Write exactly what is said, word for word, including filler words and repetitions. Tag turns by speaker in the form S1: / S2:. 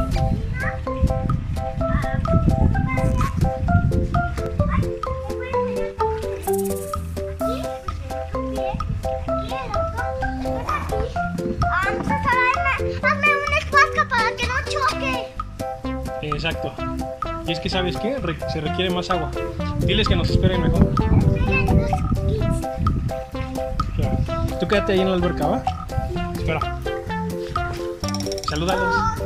S1: Exacto. Y es que, ¿sabes qué? Re se requiere más agua. Diles que nos esperen mejor. Claro. Tú quédate ahí en la alberca, ¿va? Espera. Salúdalos.